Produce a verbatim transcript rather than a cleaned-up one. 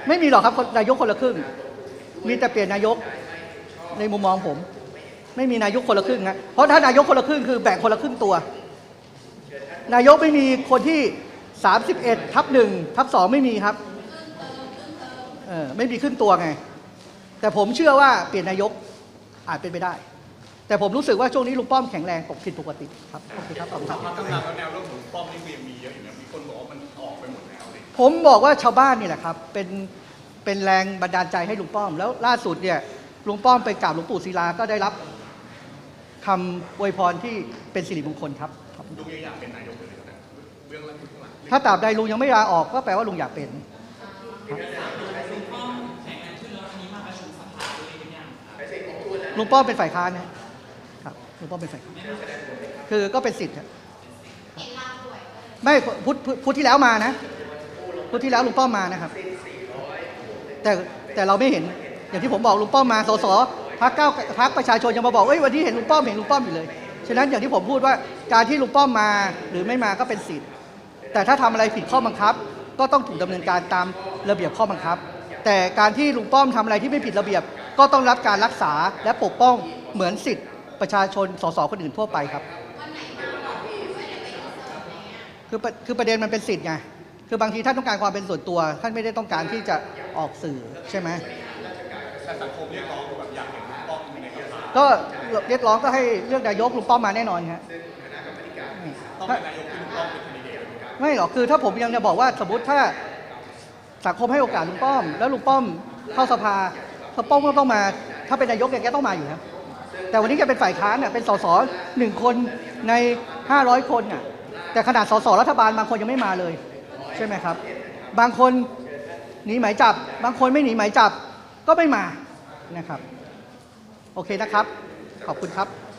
ไม่มีหรอกครับนายกคนละครึ่งมีแต่เปลี่ยนนายกในมุมมองผมไม่มีนายกคนละครึ่งนะเพราะถ้านายกคนละครึ่งคือแบ่งคนละครึ่งตัวนายกไม่มีคนที่สามสิบเอ็ดทับหนึ่งทับสองไม่มีครับเออไม่มีครึ่งตัวไงแต่ผมเชื่อว่าเปลี่ยนนายกอาจเป็นไปได้แต่ผมรู้สึกว่าช่วงนี้ลุงป้อมแข็งแรงปกผิดปกติครับโอเคครับขอบคุณครับตั้งนานแล้วแนวเรื่องของลุงป้อมนี่ยังมีเยอะอยู่นะมีคนบอกว่ามันออกไปหมดแล้วเลยผมบอกว่าชาวบ้านนี่แหละครับเป็นเป็นแรงบันดาลใจให้ลุงป้อมแล้วล่าสุดเนี่ยลุงป้อมไปกราบหลวงปู่ศิลาก็ได้รับคำอวยพรที่เป็นสิริมงคลครับลุงยังอยากเป็นนายกเลยนะเรื่องอะไรข้างหลังถ้าตราบใดลุงยังไม่ลาออกก็แปลว่าลุงอยากเป็นลุงป้อมเป็นฝ่ายค้านนะครับลุงป้อมเป็นฝ่ายค้านคือก็เป็นสิทธิ์ไม่พุทธพุทธที่แล้วมานะพุทธที่แล้วลุงป้อมมานะครับแต่แต่เราไม่เห็นอย่างที่ผมบอกลุงป้อมมาสสพรรคเก้าพรรคประชาชนยังมาบอกเอ้ยวันนี้เห็นลุงป้อมเห็นลุงป้อมอยู่เลยฉะนั้นอย่างที่ผมพูดว่าการที่ลุงป้อมมาหรือไม่มาก็เป็นสิทธิ์แต่ถ้าทำอะไรผิดข้อบังคับก็ต้องถูกดำเนินการตามระเบียบข้อบังคับแต่การที่ลุงป้อมทำอะไรที่ไม่ผิดระเบียบก็ต้องรับการรักษาและปกป้องเหมือนสิทธิ์ประชาชนสสคนอื่นทั่วไปครับคือคือประเด็นมันเป็นสิทธิ์ไงคือบางทีท่านต้องการความเป็นส่วนตัวท่านไม่ได้ต้องการที่จะออกสื่อใช่ไหมแต่สังคมเรียกร้องแบบอยากเห็นลุงป้อมในสภาก็เรียกร้องก็ให้เลือกนายกลุงป้อมมาแน่นอนครับต้องเป็นนายกที่ลุงป้อมเป็นคนดีไม่หรอกคือถ้าผมยังจะบอกว่าสมมติถ้าสังคมให้โอกาสลุงป้อมแล้วลุงป้อมเข้าสภาลุงป้อมก็ต้องมาถ้าเป็นนายกแกต้องมาอยู่ครับแต่วันนี้แกเป็นฝ่ายค้านน่ะเป็นสสหนึ่งคนในห้าร้อยคนน่ะแต่ขนาดสสรัฐบาลบางคนยังไม่มาเลยใช่ไหมครับบางคนหนีหมายจับบางคนไม่หนีหมายจับก็ไม่มานะครับโอเคนะครับขอบคุณครับ